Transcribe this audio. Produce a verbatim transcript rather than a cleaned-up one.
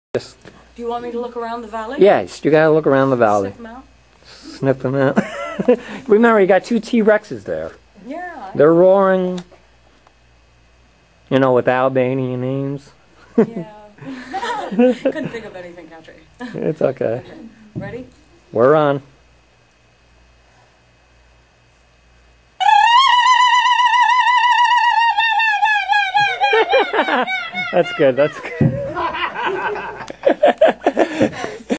Just, do you want me to look around the valley? yes, you gotta look around the valley. Sniff them out? Sniff them out. Remember, you got two T-Rexes there. Yeah. They're roaring, you know, with Albanian names. Yeah. Couldn't think of anything country. It's okay. Okay. Ready? We're on. That's good, that's good.